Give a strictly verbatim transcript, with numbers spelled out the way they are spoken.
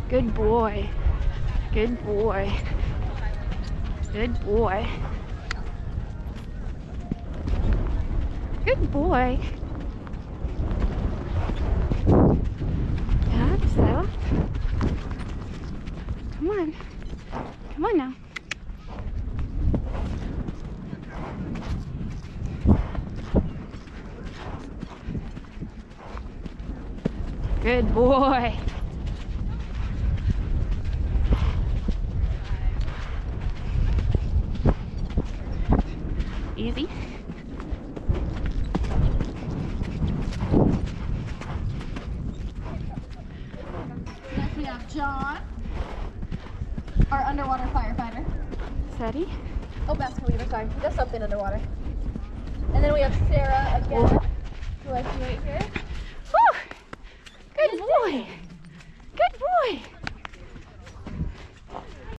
Good boy. Good boy. Good boy. Good boy. Yeah, so. Come on. Come on now. Good boy. Easy. Next we have John, our underwater firefighter. Steady. Oh, Beth Weaver, sorry. He does something underwater. And then we have Sarah again, who I see right here.